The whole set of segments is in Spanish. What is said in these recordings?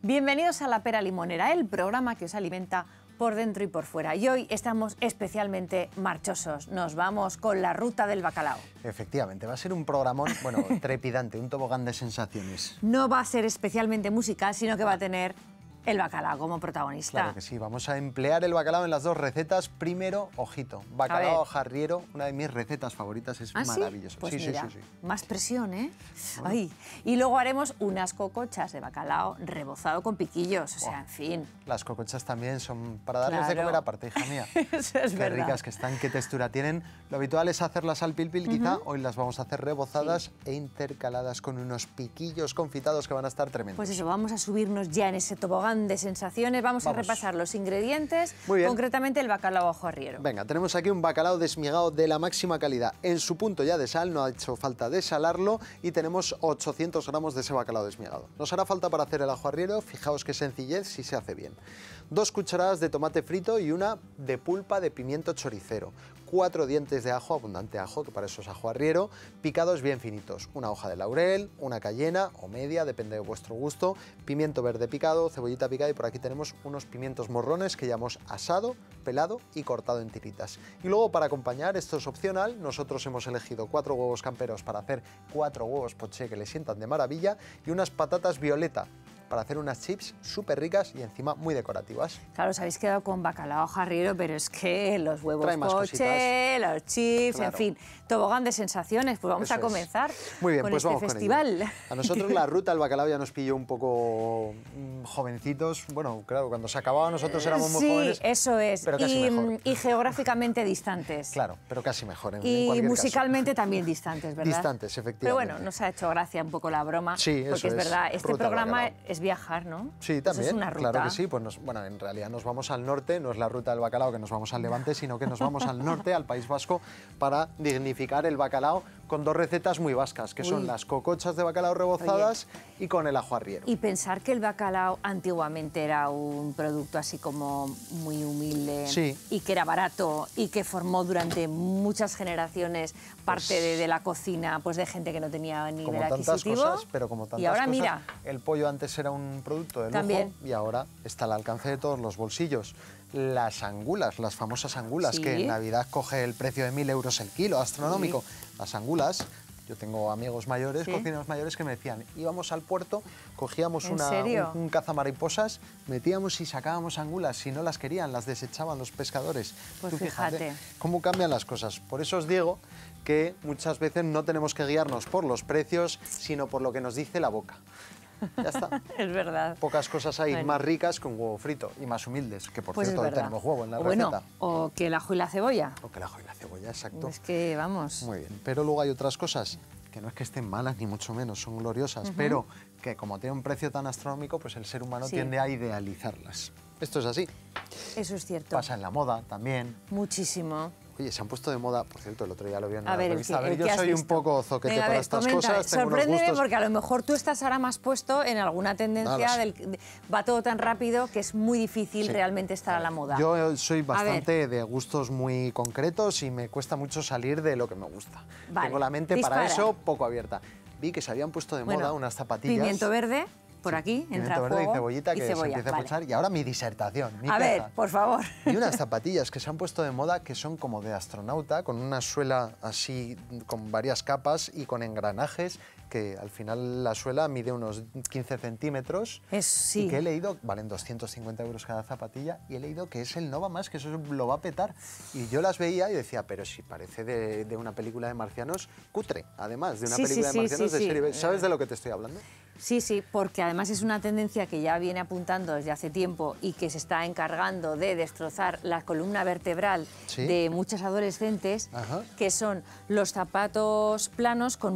Bienvenidos a La Pera Limonera, el programa que os alimenta por dentro y por fuera. Y hoy estamos especialmente marchosos. Nos vamos con la ruta del bacalao. Efectivamente, va a ser un programón, bueno, trepidante, un tobogán de sensaciones. No va a ser especialmente musical, sino que va a tener el bacalao como protagonista. Claro que sí, vamos a emplear el bacalao en las dos recetas. Primero, ojito, bacalao jarriero, una de mis recetas favoritas, es maravilloso. Pues sí, mira, sí. más presión, ¿eh? Bueno. Ay. Y luego haremos unas cocochas de bacalao rebozado con piquillos, o sea, en fin. Las cocochas también son para darles de comer aparte, hija mía. Eso es qué verdad. ricas que están, qué textura tienen. Lo habitual es hacerlas al pil-pil, quizá. Hoy las vamos a hacer rebozadas e intercaladas con unos piquillos confitados que van a estar tremendos. Pues eso, vamos a subirnos ya en ese tobogán de sensaciones. Vamos a repasar los ingredientes, concretamente el bacalao ajo arriero. Venga, tenemos aquí un bacalao desmigado de la máxima calidad, en su punto ya de sal, no ha hecho falta desalarlo, y tenemos 800 gramos de ese bacalao desmigado. Nos hará falta para hacer el ajo arriero, fijaos qué sencillez si se hace bien. 2 cucharadas de tomate frito y una de pulpa de pimiento choricero. 4 dientes de ajo, abundante ajo, que para eso es ajo arriero, picados bien finitos. Una hoja de laurel, una cayena o media, depende de vuestro gusto, pimiento verde picado, cebollita picada, y por aquí tenemos unos pimientos morrones que ya hemos asado, pelado y cortado en tiritas. Y luego, para acompañar, esto es opcional, nosotros hemos elegido 4 huevos camperos para hacer 4 huevos poché que le sientan de maravilla, y unas patatas violeta para hacer unas chips súper ricas y encima muy decorativas. Claro, os habéis quedado con bacalao jarriero, pero es que los huevos poché, los chips, claro. En fin, tobogán de sensaciones. Pues vamos a comenzar muy bien, con pues este vamos festival. Con ello. A nosotros la ruta del bacalao ya nos pilló un poco jovencitos. Bueno, claro, cuando se acababa nosotros éramos muy jóvenes. Sí, eso es. Pero casi mejor. Y geográficamente distantes. Claro, pero casi mejor. Y musicalmente también distantes, ¿verdad? Distantes, efectivamente. Pero bueno, nos ha hecho gracia un poco la broma. Sí, porque es verdad, este programa es viajar, ¿no? Sí, también, es una ruta. claro que sí. Pues bueno, en realidad nos vamos al norte, no es la ruta del bacalao que nos vamos al Levante, sino que nos vamos al norte, al País Vasco, para dignificar el bacalao con 2 recetas muy vascas, que son las cocochas de bacalao rebozadas y con el ajo arriero. Y pensar que el bacalao antiguamente era un producto así como muy humilde, y que era barato y que formó durante muchas generaciones parte de la cocina, pues de gente que no tenía nivel adquisitivo. Cosas, pero como tantas y ahora cosas, mira, el pollo antes era un producto de lujo y ahora está al alcance de todos los bolsillos. Las angulas, las famosas angulas, que en Navidad coge el precio de 1.000 euros el kilo, astronómico. Las angulas, yo tengo amigos mayores, cocineros mayores, que me decían, íbamos al puerto, cogíamos un cazamariposas, metíamos y sacábamos angulas, si no las querían, las desechaban los pescadores. Pues tú fíjate cómo cambian las cosas. Por eso os digo que muchas veces no tenemos que guiarnos por los precios, sino por lo que nos dice la boca. Ya está. Es verdad. Pocas cosas hay más ricas que un huevo frito y más humildes, que por cierto hoy tenemos huevo en la receta. O que el ajo y la cebolla. O que el ajo y la cebolla, exacto. Es que vamos. Muy bien, pero luego hay otras cosas que no es que estén malas ni mucho menos, son gloriosas, pero que como tienen un precio tan astronómico, pues el ser humano tiende a idealizarlas. Esto es así. Eso es cierto. Pasa en la moda también. Muchísimo. Oye, se han puesto de moda, por cierto, el otro día lo vi en una revista. A ver, yo soy un poco zoquete para estas cosas. Sorpréndeme, porque a lo mejor tú estás ahora más puesto en alguna tendencia, va todo tan rápido que es muy difícil realmente estar a la moda. Yo soy bastante de gustos muy concretos y me cuesta mucho salir de lo que me gusta. Tengo la mente para eso poco abierta. Vi que se habían puesto de moda unas zapatillas. Pimiento verde. Por aquí, entra verde y cebollita, que se empieza a pochar. Y ahora mi disertación, mi A ver, por favor. Y unas zapatillas que se han puesto de moda que son como de astronauta, con una suela así, con varias capas y con engranajes, que al final la suela mide unos 15 centímetros. Y que he leído, valen 250 euros cada zapatilla, y he leído que es el no va más, que eso lo va a petar. Y yo las veía y decía, pero si parece de una película de marcianos cutre, además, de una película de marcianos de serie B. ¿Sabes de lo que te estoy hablando? Sí, porque además es una tendencia que ya viene apuntando desde hace tiempo y que se está encargando de destrozar la columna vertebral de muchas adolescentes, que son los zapatos planos con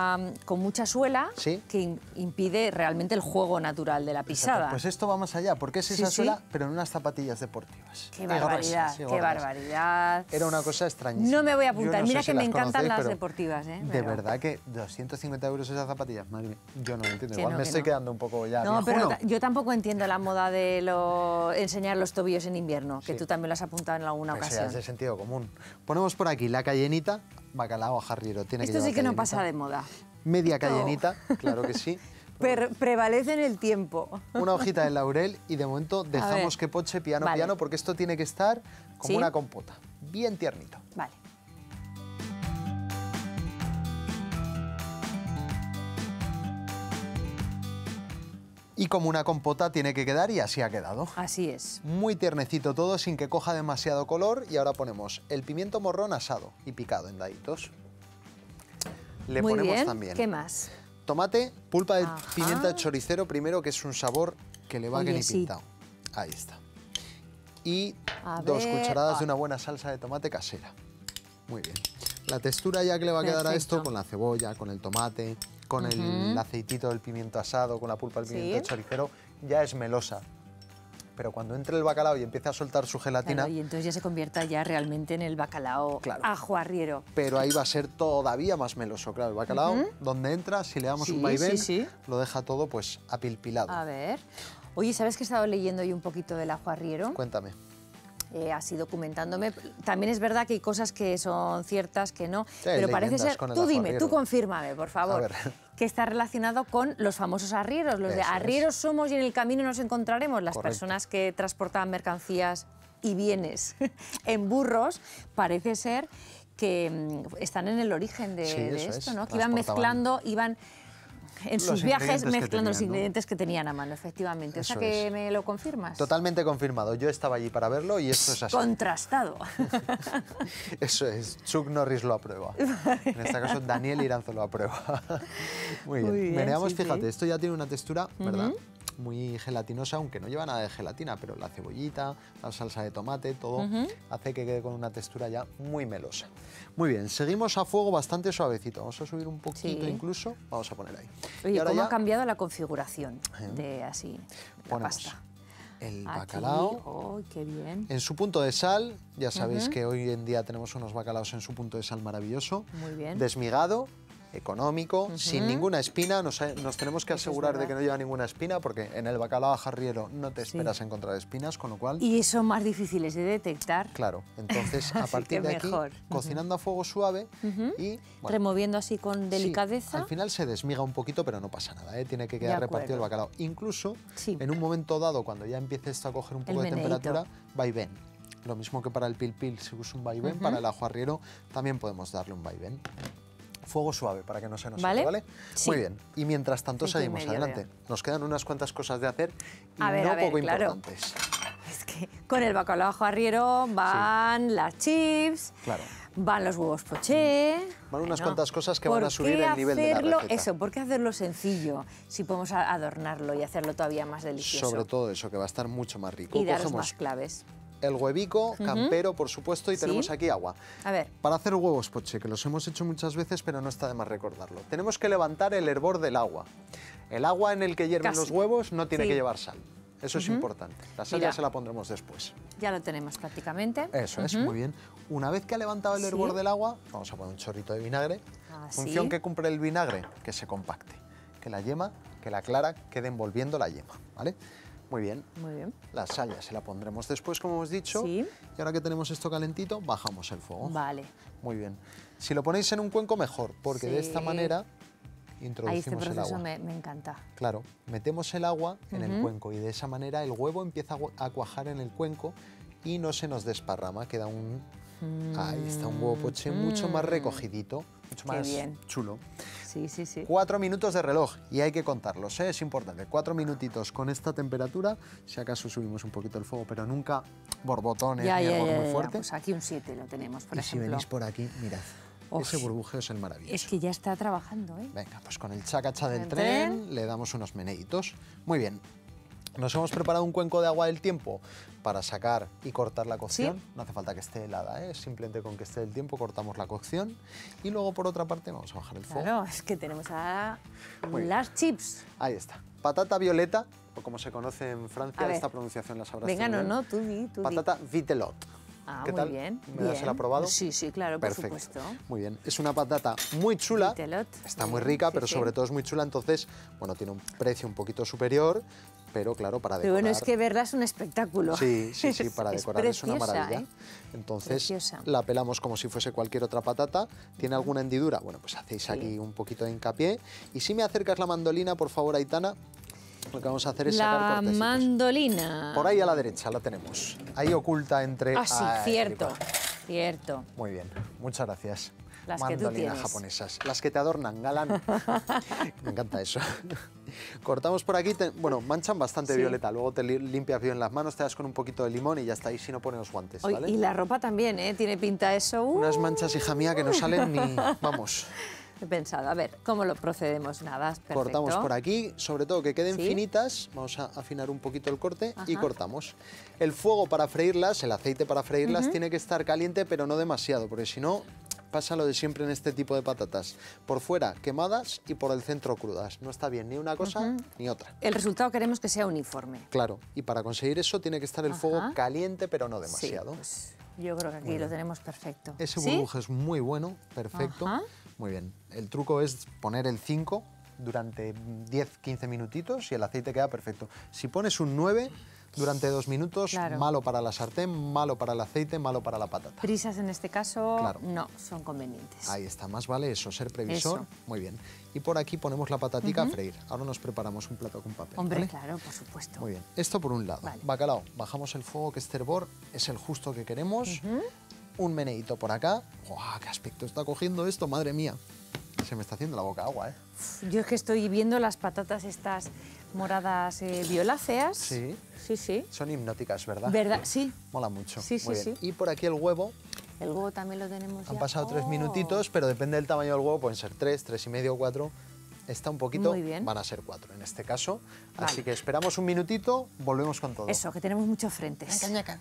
mucha suela, que impide realmente el juego natural de la pisada. Exacto. Pues esto va más allá, porque es esa suela, pero en unas zapatillas deportivas. ¡Qué barbaridad! ¡Qué barbaridad! Era una cosa extrañísima. No me voy a apuntar, mira que me encantan las deportivas. De verdad que 250 euros esas zapatillas, madre mía, yo no lo entiendo. Igual me estoy quedando un poco ya viejuno. Pero yo tampoco entiendo la moda de enseñar los tobillos en invierno, que tú también lo has apuntado en alguna ocasión. Es de sentido común. Ponemos por aquí la cayenita, bacalao jarriero. Esto sí que no pasa de moda. Media cayenita, claro que sí. Prevalece en el tiempo. Una hojita de laurel y de momento dejamos que poche piano, piano, porque esto tiene que estar como una compota, bien tiernito. Vale. Y como una compota tiene que quedar y así ha quedado. Así es. Muy tiernecito todo, sin que coja demasiado color. Y ahora ponemos el pimiento morrón asado y picado en daditos. Le Muy ponemos bien. también ¿Qué más? tomate, pulpa de pimienta choricero primero, que es un sabor que le va que ni pintado. Ahí está. Y 2 cucharadas de una buena salsa de tomate casera. Muy bien. La textura ya que le va a quedar a esto con la cebolla, con el tomate, con el aceitito del pimiento asado, con la pulpa del pimiento choricero, ya es melosa. Pero cuando entre el bacalao y empiece a soltar su gelatina... Claro, y entonces ya se convierta ya realmente en el bacalao ajo arriero. Pero ahí va a ser todavía más meloso. Claro, el bacalao, donde entra, si le damos un vaivén, lo deja todo pues apilpilado. A ver. Oye, ¿sabes que he estado leyendo yo un poquito del ajo arriero? Cuéntame. Así documentándome. También es verdad que hay cosas que son ciertas, que no, pero parece ser... Tú dime, tú confírmame, por favor. A ver. Que está relacionado con los famosos arrieros. Los de arrieros somos y en el camino nos encontraremos. Las personas que transportaban mercancías y bienes en burros, parece ser que están en el origen de esto, ¿no? Que iban mezclando, iban... en sus viajes mezclando los ingredientes que tenían a mano, efectivamente. O sea que me lo confirmas. Totalmente confirmado. Yo estaba allí para verlo y esto es así. Contrastado. Eso es. Chuck Norris lo aprueba. En este caso, Daniel Iranzo lo aprueba. Muy bien. Meneamos, fíjate, esto ya tiene una textura, ¿verdad? Muy gelatinosa, aunque no lleva nada de gelatina, pero la cebollita, la salsa de tomate, todo hace que quede con una textura ya muy melosa. Muy bien, seguimos a fuego bastante suavecito. Vamos a subir un poquito incluso. Vamos a poner ahí. Oye, ¿cómo ha cambiado la configuración de así la pasta? El bacalao. Oh, qué bien. En su punto de sal, ya sabéis que hoy en día tenemos unos bacalaos en su punto de sal maravilloso. Muy bien. Desmigado, económico, sin ninguna espina. Nos tenemos que asegurar de que no lleva ninguna espina, porque en el bacalao ajo arriero no te esperas encontrar espinas, con lo cual... Y son más difíciles de detectar. Claro, entonces a partir de aquí, cocinando a fuego suave y... Bueno, removiendo así con delicadeza. Al final se desmiga un poquito, pero no pasa nada, tiene que quedar repartido el bacalao. Incluso, en un momento dado, cuando ya empiece esto a coger un poco de temperatura, vaivén. Lo mismo que para el pil pil se usa un vaivén, para el ajo arriero también podemos darle un vaivén. Fuego suave para que no se nos seque, ¿vale? Sí. Muy bien. Y mientras tanto seguimos adelante. Nos quedan unas cuantas cosas de hacer y no poco importantes. Es que con el bacalao ajo arriero van las chips, van los huevos poché... Van unas cuantas cosas que van a subir el nivel de la receta. Eso, ¿por qué hacerlo sencillo si podemos adornarlo y hacerlo todavía más delicioso? Sobre todo eso, que va a estar mucho más rico. Y daros más claves. El huevico, campero, por supuesto, y tenemos aquí agua. A ver. Para hacer huevos poché, que los hemos hecho muchas veces, pero no está de más recordarlo. Tenemos que levantar el hervor del agua. El agua en el que hierven los huevos no tiene que llevar sal. Eso es importante. La sal ya se la pondremos después. Ya lo tenemos prácticamente. Eso es, muy bien. Una vez que ha levantado el hervor del agua, vamos a poner un chorrito de vinagre. Función que cumple el vinagre, que se compacte. Que la yema, que la clara quede envolviendo la yema, ¿vale? Muy bien. Muy bien. La sal ya se la pondremos después, como hemos dicho. Y ahora que tenemos esto calentito, bajamos el fuego. Vale. Muy bien. Si lo ponéis en un cuenco, mejor, porque de esta manera introducimos este proceso el agua. Me encanta. Claro, metemos el agua en el cuenco y de esa manera el huevo empieza a cuajar en el cuenco y no se nos desparrama, queda un... Ahí está, un huevo poché mucho más recogidito, mucho más chulo. Sí, sí, sí. 4 minutos de reloj y hay que contarlos, es importante. 4 minutitos con esta temperatura, si acaso subimos un poquito el fuego, pero nunca borbotones ni hervor muy fuerte. Pues aquí un 7 lo tenemos, por ejemplo. Y si venís por aquí, mirad. Ese burbujeo es el maravilloso. Es que ya está trabajando, ¿eh? Venga, pues con el chacacha del tren le damos unos meneitos. Muy bien. Nos hemos preparado un cuenco de agua del tiempo para sacar y cortar la cocción. No hace falta que esté helada, simplemente con que esté el tiempo cortamos la cocción. Y luego, por otra parte, vamos a bajar el fuego. Claro, es que tenemos ahora las chips. Ahí está. Patata violeta, o como se conoce en Francia, esta pronunciación la sabrás. Venga, no, tú di. Patata vitelot. Ah, ¿Qué muy tal? bien. ¿Me das el aprobado? Sí, sí, claro, Perfecto. por supuesto. Muy bien. Es una patata muy chula. Vitelot. Está muy rica, Sí, pero sí. sobre todo es muy chula. Entonces, bueno, tiene un precio un poquito superior, pero claro, para Pero decorar... bueno, es que verla es un espectáculo. Sí, sí, sí, para decorar es una preciosa, maravilla. ¿eh? Entonces, Preciosa. la pelamos como si fuese cualquier otra patata. ¿Tiene alguna hendidura? Bueno, pues hacéis Sí. aquí un poquito de hincapié. Y si me acercas la mandolina, por favor, Aitana, lo que vamos a hacer es sacar La cortecitos. mandolina. Por ahí a la derecha la tenemos. Ahí oculta entre... Ah, sí, Ahí cierto, va. cierto. Muy bien, muchas gracias. Las que tú Mandolinas tienes. japonesas, las que te adornan, galán. Me encanta eso. Cortamos por aquí, bueno, manchan bastante, Sí. Violeta, luego te limpias bien las manos, te das con un poquito de limón y ya está, ahí si no pones los guantes, Oye, ¿vale? y la ropa también, ¿eh? Tiene pinta eso. Unas manchas, hija mía, que no salen ni... Vamos. He pensado, a ver, ¿cómo lo procedemos? Nada, es perfecto. Cortamos por aquí, sobre todo que queden Sí. finitas, vamos a afinar un poquito el corte y Ajá. cortamos. El fuego para freírlas, el aceite para freírlas tiene que estar caliente, pero no demasiado, porque si no pasa lo de siempre en este tipo de patatas. Por fuera quemadas y por el centro crudas. No está bien ni una cosa ni otra. El resultado queremos que sea uniforme. Claro, y para conseguir eso tiene que estar el fuego Ajá. caliente, pero no demasiado. Sí, pues yo creo que aquí lo tenemos perfecto. Ese ¿Sí? burbuja es muy bueno, perfecto. Ajá. Muy bien. El truco es poner el 5 durante 10-15 minutitos y el aceite queda perfecto. Si pones un 9 durante 2 minutos, Claro. malo para la sartén, malo para el aceite, malo para la patata. Prisas en este caso Claro. no son convenientes. Ahí está, más vale eso, ser previsor. Eso. Muy bien. Y por aquí ponemos la patatica a freír. Ahora nos preparamos un plato con papel. Hombre, ¿vale? claro, por supuesto. Muy bien. Esto por un lado. Vale. Bacalao, bajamos el fuego, que este hervor es el justo que queremos. Un meneíto por acá. ¡Guau! ¡Qué aspecto está cogiendo esto! ¡Madre mía! Se me está haciendo la boca agua, ¿eh? Yo es que estoy viendo las patatas estas moradas violáceas. Sí. Sí, sí. Son hipnóticas, ¿verdad? ¿Verdad? Sí. Mola mucho. Sí, sí, Muy bien. sí. Y por aquí el huevo. El huevo también lo tenemos Han ya. pasado 3 Oh. minutitos, pero depende del tamaño del huevo, pueden ser 3, 3 y medio, 4. Está un poquito, Muy bien. van a ser 4 en este caso. Así Vale. que esperamos un minutito, volvemos con todo. Eso, que tenemos muchos frentes.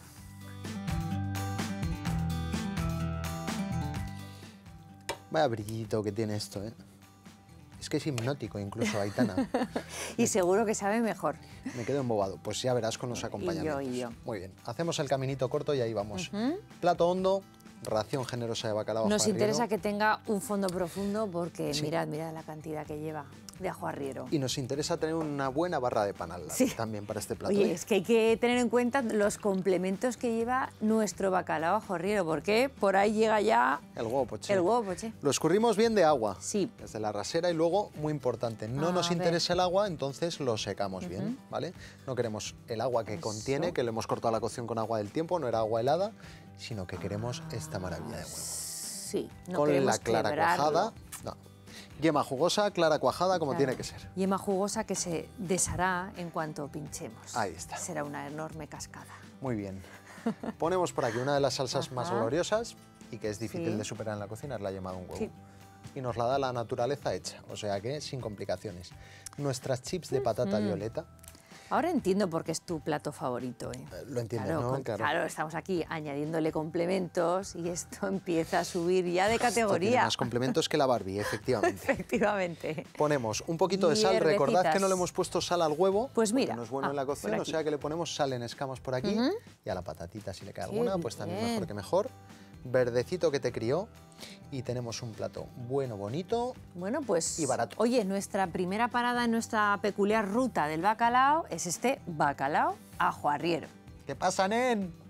Vaya brillito que tiene esto, ¿eh? Es que es hipnótico incluso, Aitana. Y seguro que sabe mejor. Me quedo embobado. Pues ya verás con los acompañamientos. y yo. Muy bien. Hacemos el caminito corto y ahí vamos. Plato hondo, ración generosa de bacalao. Nos ajo interesa arriero. que tenga un fondo profundo porque Sí. mirad la cantidad que lleva de ajo arriero. Y nos interesa tener una buena barra de pan al lado Sí. también para este plato. Oye, ¿eh? es que hay que tener en cuenta los complementos que lleva nuestro bacalao ajo arriero, porque por ahí llega ya El huevo poché. el huevo poché. Lo escurrimos bien de agua. Sí. Desde la rasera y luego, muy importante, no A nos ver. interesa el agua, entonces lo secamos bien, ¿vale? No queremos el agua que contiene, que le hemos cortado la cocción con agua del tiempo, no era agua helada, sino que queremos esta maravilla de huevo. Sí, no Con queremos la clara quebrarlo. cuajada, no. Yema jugosa, clara cuajada, como Claro. tiene que ser. Yema jugosa que se deshará en cuanto pinchemos. Ahí está. Será una enorme cascada. Muy bien. Ponemos por aquí una de las salsas más Ajá. gloriosas y que es difícil Sí. de superar en la cocina, es la yema de un huevo. Sí. Y nos la da la naturaleza hecha, o sea que sin complicaciones. Nuestras chips de patata violeta, Ahora entiendo por qué es tu plato favorito. lo entiendes, Claro, ¿no? claro, estamos aquí añadiéndole complementos y esto empieza a subir ya de Esto tiene categoría. más complementos que la Barbie, efectivamente. Efectivamente. Ponemos un poquito de sal, recordad Hierbecitas. que no le hemos puesto sal al huevo, Pues mira, porque no es bueno en la por cocción, o aquí. sea que le ponemos sal en escamas por aquí y a la patatita si le cae Qué alguna, pues también bien. mejor que mejor. Verdecito que te crió y tenemos un plato bueno, bonito. Bueno, pues, Y barato. oye, nuestra primera parada en nuestra peculiar ruta del bacalao es este bacalao ajo arriero. ¿Qué pasa, nen?